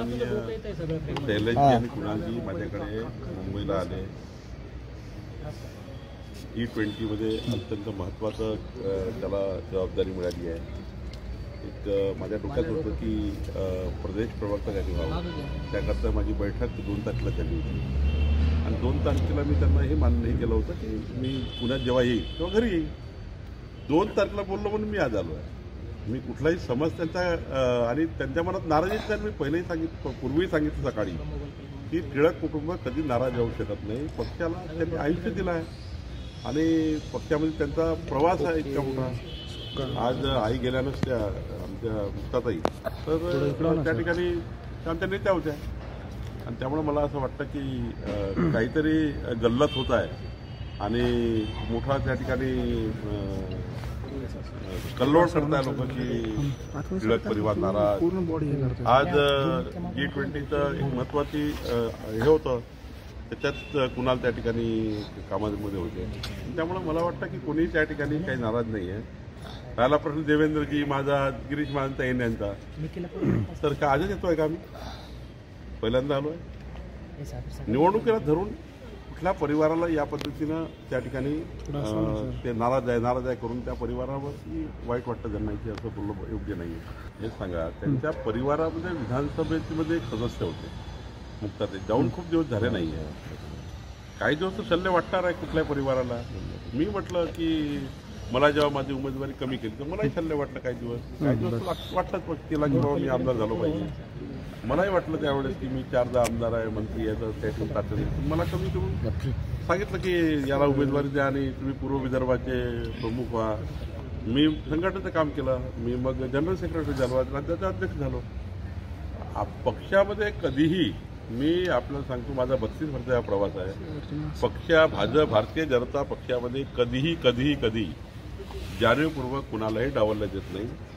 माननीय शैलेशजी आणि कुणालजी माझ्याकडे मुंबईला आले. G20 मध्ये अत्यंत महत्त्वाचं त्याला जबाबदारी मिळाली आहे. एक माझ्या डोक्यात होतं की प्रदेश प्रवक्ता त्यांनी व्हावं. त्याकरता माझी बैठक 2 तारखेला झाली होती आणि 2 तारखेला मी त्यांना हे मान्य केलं होतं की मी पुण्यात जेव्हा येईल तेव्हा घरी येईल. 2 तारखेला बोललो म्हणून मी आज आलो आहे. मी कुठलाही समज त्यांचा आणि त्यांच्या मनात नाराजीच नाही. मी पहिलेही सांगितलं, पूर्वीही सांगितलं सकाळी की टिळक कुटुंब कधी नाराज होऊ शकत नाही. पक्षाला त्यांनी आयुष्य दिलं आहे आणि पक्षामध्ये त्यांचा प्रवास आहे इतका मोठा. आज आई गेल्यानंच त्या आमच्या मुक्ताताई तर त्या ठिकाणी आमच्या नेत्या होत्या आणि त्यामुळे मला असं वाटतं की काहीतरी गल्लत होत आहे आणि मोठा त्या ठिकाणी कल्लोळ करताय लोक की टिळक परिवार नाराज. आज G20चं एक महत्वाची हे होतं, त्याच्यात कुणाल त्या ठिकाणी कामामध्ये होते. त्यामुळे मला वाटतं की कोणीही त्या ठिकाणी काही नाराज नाही आहे. पहिला प्रश्न देवेंद्रजी माझा, गिरीश महाजनचा यांचा, तर का आजच येतोय का? आम्ही पहिल्यांदा आलो आहे. निवडणुकीला धरून कुठल्या परिवाराला या पद्धतीनं त्या ठिकाणी ते नाराज आहे करून त्या परिवारावरती वाईट वाटतं त्यांना असं बोलणं योग्य नाही आहे. हे सांगा, त्यांच्या परिवारामध्ये विधानसभेमध्ये एक सदस्य होते मुक्ताताई, जाऊन खूप दिवस झाले नाही आहे. काही दिवस शल्य वाटणार आहे कुठल्या परिवाराला. मी म्हटलं की मला जेव्हा माझी उमेदवारी कमी केली तर मलाही शल्य वाटलं. काही दिवस वाटलंच तिला की बाबा मी आमदार झालो पाहिजे. मलाही वाटलं त्यावेळेस की मी 4दा आमदार आहे, मंत्री आहे, तर त्यातून तातडी मला कमी करून सांगितलं की याला उमेदवारी द्या आणि तुम्ही पूर्व विदर्भाचे प्रमुख व्हा. मी संघटनेचं काम केलं. मी मग जनरल सेक्रेटरी झालो, राज्याचा अध्यक्ष झालो. पक्षामध्ये कधीही मी आपल्याला सांगतो, माझा 32 वर्षाचा प्रवास आहे. भाजप भारतीय जनता पक्षामध्ये कधी जाणीवपूर्वक कुणालाही डावललं देत नाही.